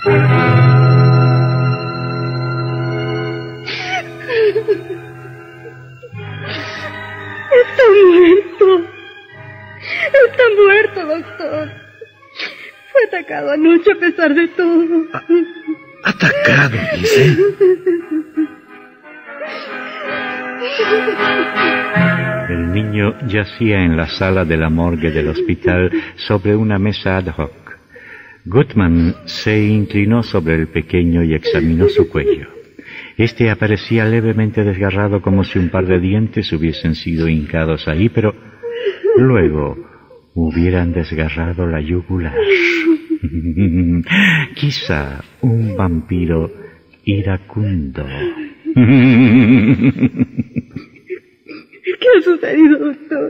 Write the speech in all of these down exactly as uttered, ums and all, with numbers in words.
Está muerto. Está muerto, doctor. Fue atacado anoche a pesar de todo. ¿A- ¿Atacado, dice? El niño yacía en la sala de la morgue del hospital sobre una mesa ad hoc. Gutman se inclinó sobre el pequeño y examinó su cuello. Este aparecía levemente desgarrado, como si un par de dientes hubiesen sido hincados ahí, pero luego hubieran desgarrado la yugular. Quizá un vampiro iracundo. ¿Qué ha sucedido, doctor?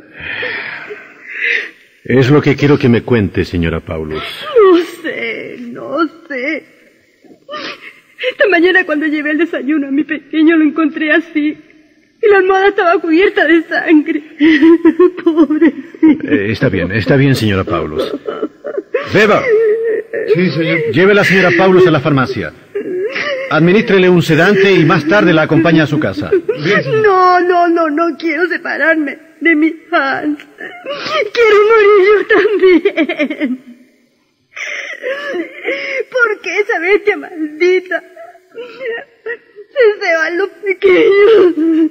Es lo que quiero que me cuente, señora Paulus. No sé, no sé. Esta mañana cuando llevé el desayuno a mi pequeño lo encontré así. Y la almohada estaba cubierta de sangre. Pobrecito. Eh, está bien, está bien, señora Paulus. Beba. Sí, señor. Lleve a la señora Paulus a la farmacia. Administrele un sedante y más tarde la acompaña a su casa. No, no, no, no quiero separarme de mi Hans. Quiero morir yo también. ¿Por qué esa bestia maldita se ceba en los pequeños?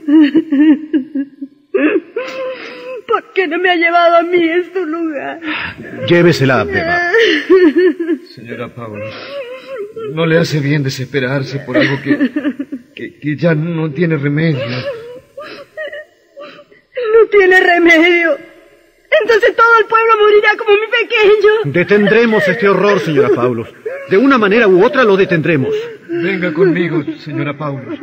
¿Por qué no me ha llevado a mí en su lugar? Llévesela, Beba. Señora Paulus, no le hace bien desesperarse por algo que, que, que ya no tiene remedio. No tiene remedio. Entonces todo el pueblo morirá como mi pequeño. Detendremos este horror, señora Paulus. De una manera u otra lo detendremos. Venga conmigo, señora Paulus.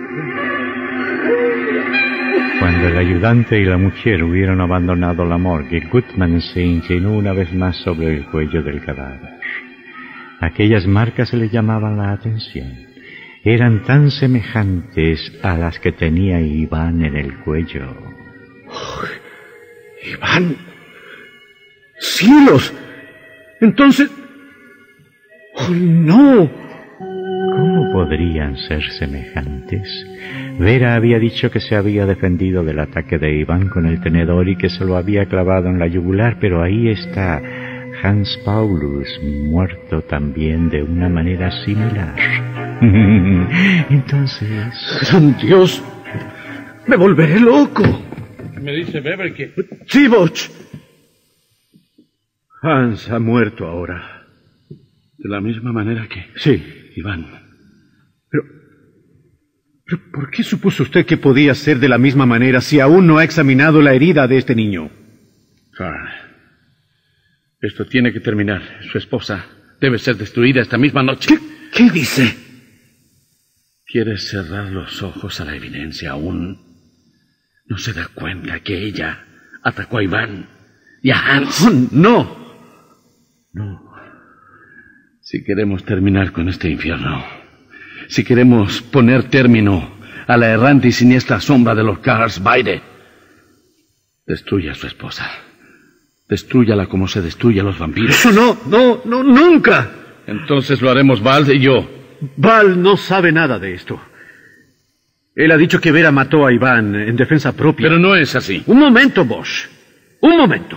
Cuando el ayudante y la mujer hubieron abandonado la morgue, Gutman se inclinó una vez más sobre el cuello del cadáver. Aquellas marcas le llamaban la atención. Eran tan semejantes a las que tenía Iván en el cuello. Oh, Iván. ¡Cielos! Entonces... ¡Oh, no! ¿Cómo podrían ser semejantes? Vera había dicho que se había defendido del ataque de Iván con el tenedor y que se lo había clavado en la yugular, pero ahí está Hans Paulus, muerto también de una manera similar. Entonces... ¡Gran Dios! ¡Me volveré loco! Me dice Weber que... ¡Chivoch! Hans ha muerto ahora. De la misma manera que... Sí, Iván. Pero... ¿Pero por qué supuso usted que podía ser de la misma manera si aún no ha examinado la herida de este niño? Ah, esto tiene que terminar. Su esposa debe ser destruida esta misma noche. ¿Qué, qué dice? Quiere cerrar los ojos a la evidencia aún. No se da cuenta que ella atacó a Iván y a Hans. Oh, no. No. Si queremos terminar con este infierno, si queremos poner término a la errante y siniestra sombra de los Karlsweide, destruya a su esposa. Destrúyala como se destruye a los vampiros. Eso no, no, no, nunca. Entonces lo haremos Val y yo. Val no sabe nada de esto. Él ha dicho que Vera mató a Iván en defensa propia. Pero no es así. Un momento, Bosch. Un momento.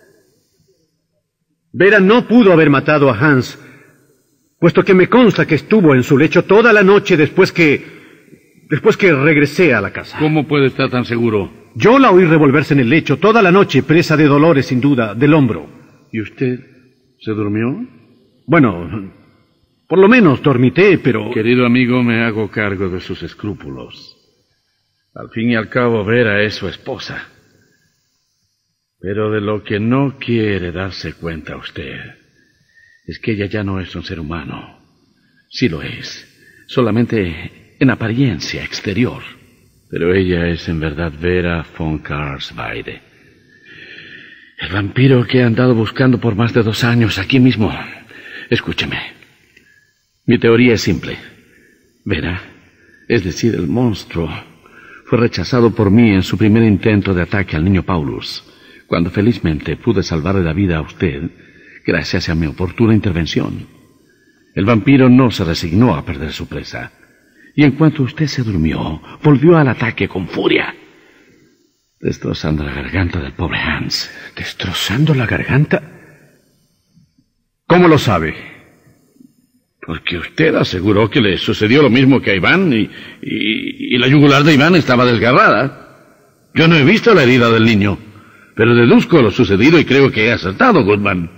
Vera no pudo haber matado a Hans, puesto que me consta que estuvo en su lecho toda la noche después que... después que regresé a la casa. ¿Cómo puede estar tan seguro? Yo la oí revolverse en el lecho toda la noche, presa de dolores, sin duda, del hombro. ¿Y usted se durmió? Bueno, por lo menos dormité, pero... Querido amigo, me hago cargo de sus escrúpulos. Al fin y al cabo, Vera es su esposa. Pero de lo que no quiere darse cuenta usted es que ella ya no es un ser humano. Sí lo es, solamente en apariencia exterior. Pero ella es en verdad Vera von Karlsweide. El vampiro que he andado buscando por más de dos años aquí mismo. Escúcheme. Mi teoría es simple. Vera, es decir, el monstruo, fue rechazado por mí en su primer intento de ataque al niño Paulus, cuando felizmente pude salvarle la vida a usted gracias a mi oportuna intervención. El vampiro no se resignó a perder su presa. Y en cuanto usted se durmió, volvió al ataque con furia, destrozando la garganta del pobre Hans. ¿Destrozando la garganta? ¿Cómo lo sabe? Porque usted aseguró que le sucedió lo mismo que a Iván y, y, y la yugular de Iván estaba desgarrada. Yo no he visto la herida del niño, pero deduzco lo sucedido y creo que he acertado, Gutman.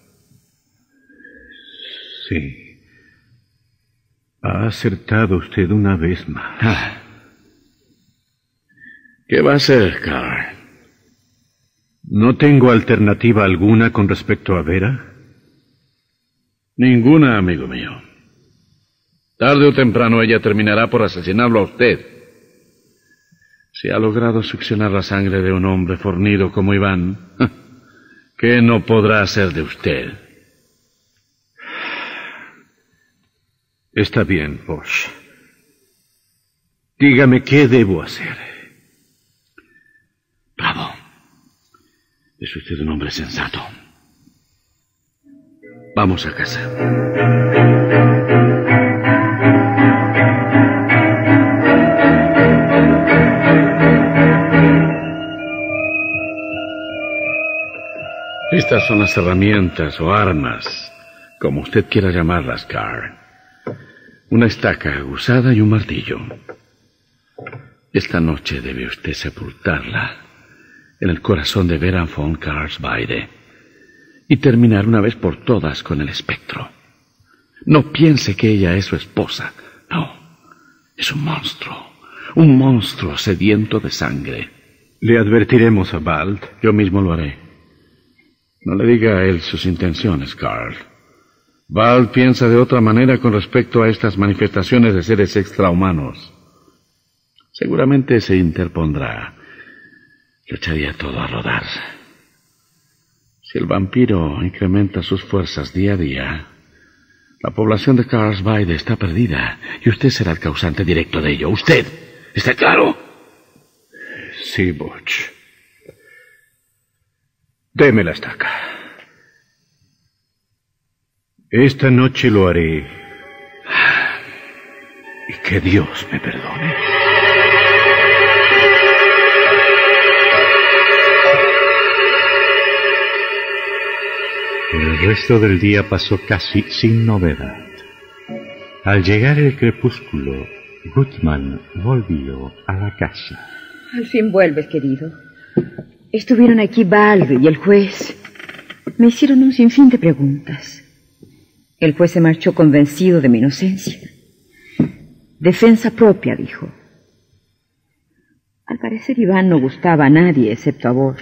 Sí. Ha acertado usted una vez más. Ah. ¿Qué va a hacer, Carl? ¿No tengo alternativa alguna con respecto a Vera? Ninguna, amigo mío. Tarde o temprano ella terminará por asesinarlo a usted. Si ha logrado succionar la sangre de un hombre fornido como Iván, ¿qué no podrá hacer de usted? Está bien, Bosch. Dígame qué debo hacer. Bravo. Es usted un hombre sensato. Vamos a casa. Estas son las herramientas o armas, como usted quiera llamarlas, Carl. Una estaca aguzada y un martillo. Esta noche debe usted sepultarla en el corazón de Vera von Karlsweide y terminar una vez por todas con el espectro. No piense que ella es su esposa. No, es un monstruo. Un monstruo sediento de sangre. Le advertiremos a Wald. Yo mismo lo haré. No le diga a él sus intenciones, Carl. Wald piensa de otra manera con respecto a estas manifestaciones de seres extrahumanos. Seguramente se interpondrá. Lo echaría todo a rodar. Si el vampiro incrementa sus fuerzas día a día, la población de Karlsweide está perdida y usted será el causante directo de ello. ¿Usted? ¿Está claro? Sí, Bosch. Deme la estaca. Esta noche lo haré. Y que Dios me perdone. El resto del día pasó casi sin novedad. Al llegar el crepúsculo, Gutman volvió a la casa. Al fin vuelves, querido. Estuvieron aquí Wald y el juez. Me hicieron un sinfín de preguntas. El juez se marchó convencido de mi inocencia. Defensa propia, dijo. Al parecer Iván no gustaba a nadie excepto a vos.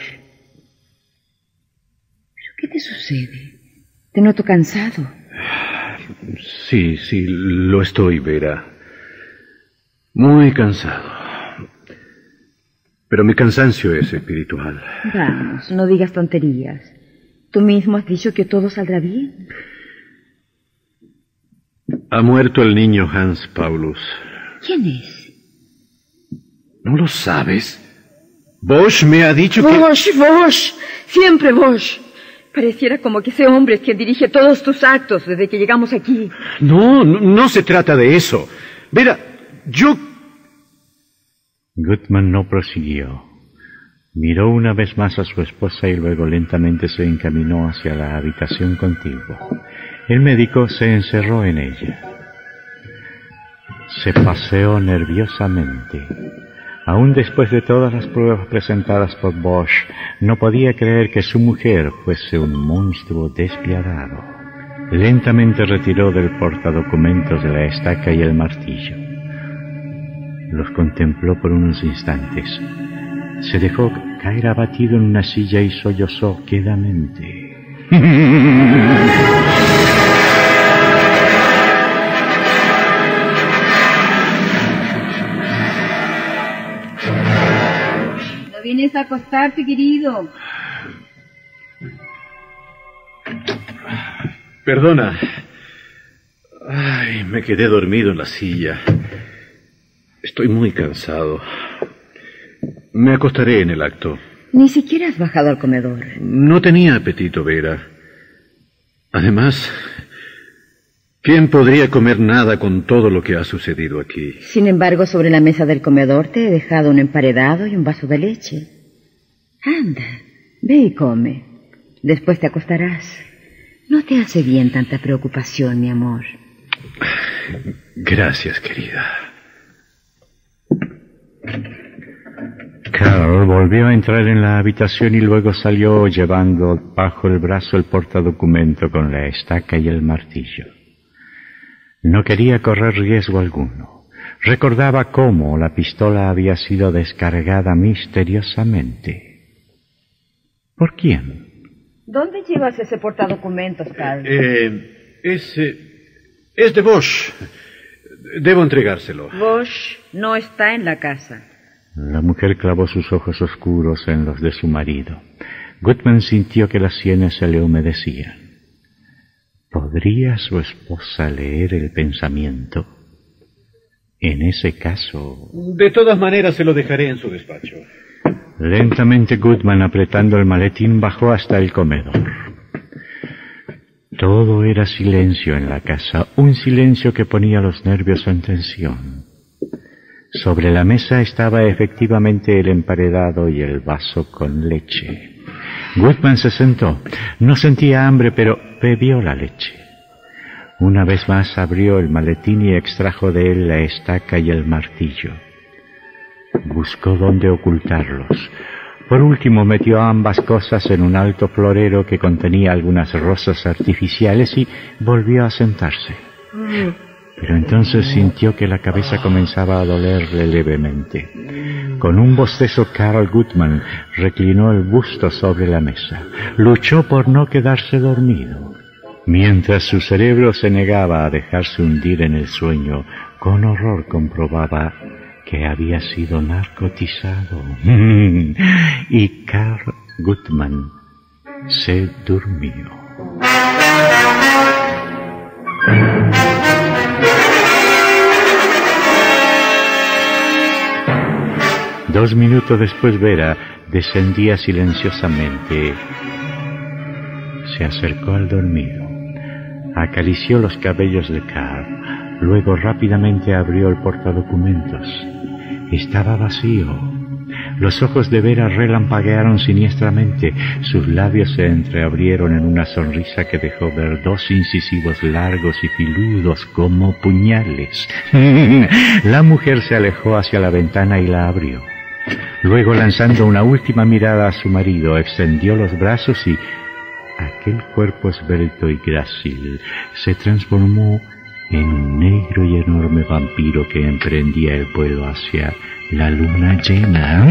¿Pero qué te sucede? Te noto cansado. Sí, sí, lo estoy, Vera. Muy cansado. Pero mi cansancio es espiritual. Vamos, no digas tonterías. Tú mismo has dicho que todo saldrá bien. Ha muerto el niño Hans Paulus. ¿Quién es? ¿No lo sabes? Bosch me ha dicho que... Bosch, Bosch, siempre Bosch. Pareciera como que ese hombre es quien dirige todos tus actos desde que llegamos aquí. No, no, no se trata de eso. Vera, yo... Gutman no prosiguió. Miró una vez más a su esposa y luego lentamente se encaminó hacia la habitación contigua. El médico se encerró en ella. Se paseó nerviosamente. Aún después de todas las pruebas presentadas por Bosch, no podía creer que su mujer fuese un monstruo despiadado. Lentamente retiró del portadocumentos de la estaca y el martillo. Los contempló por unos instantes. Se dejó caer abatido en una silla y sollozó quedamente. ¿No vienes a acostarte, querido? Perdona. Ay, me quedé dormido en la silla. Estoy muy cansado. Me acostaré en el acto. Ni siquiera has bajado al comedor. No tenía apetito, Vera. Además, ¿Quién podría comer nada con todo lo que ha sucedido aquí? Sin embargo, sobre la mesa del comedor te he dejado un emparedado y un vaso de leche. Anda, ve y come. Después te acostarás. No te hace bien tanta preocupación, mi amor. Gracias, querida. Carol volvió a entrar en la habitación y luego salió llevando bajo el brazo el portadocumento con la estaca y el martillo. No quería correr riesgo alguno. Recordaba cómo la pistola había sido descargada misteriosamente. ¿Por quién? ¿Dónde llevas ese portadocumentos, Carl? Eh, es, eh, es de Bosch. Debo entregárselo. Bosch no está en la casa. La mujer clavó sus ojos oscuros en los de su marido. Gutman sintió que las sienes se le humedecían. ¿Podría su esposa leer el pensamiento? En ese caso... De todas maneras se lo dejaré en su despacho. Lentamente Gutman, apretando el maletín, bajó hasta el comedor. Todo era silencio en la casa, un silencio que ponía los nervios en tensión. Sobre la mesa estaba efectivamente el emparedado y el vaso con leche. Gutman se sentó. No sentía hambre, pero bebió la leche. Una vez más abrió el maletín y extrajo de él la estaca y el martillo. Buscó dónde ocultarlos. Por último metió ambas cosas en un alto florero que contenía algunas rosas artificiales y volvió a sentarse. Pero entonces sintió que la cabeza comenzaba a dolerle levemente. Con un bostezo, Carl Gutman reclinó el busto sobre la mesa. Luchó por no quedarse dormido. Mientras su cerebro se negaba a dejarse hundir en el sueño, con horror comprobaba que había sido narcotizado. Y Carl Gutman se durmió. Dos minutos después Vera descendía silenciosamente. Se acercó al dormido. Acarició los cabellos de Carl. Luego rápidamente abrió el portadocumentos. Estaba vacío. Los ojos de Vera relampaguearon siniestramente. Sus labios se entreabrieron en una sonrisa que dejó ver dos incisivos largos y filudos como puñales. La mujer se alejó hacia la ventana y la abrió. Luego, lanzando una última mirada a su marido, extendió los brazos y aquel cuerpo esbelto y grácil se transformó en un negro y enorme vampiro que emprendía el vuelo hacia la luna llena.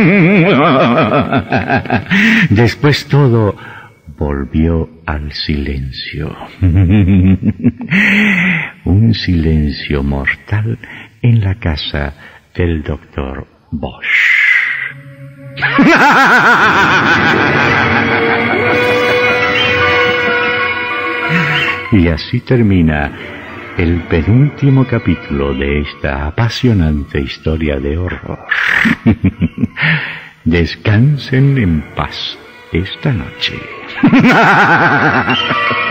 Después todo volvió al silencio. Un silencio mortal en la casa del doctor Bosch. Y así termina el penúltimo capítulo de esta apasionante historia de horror. Descansen en paz esta noche.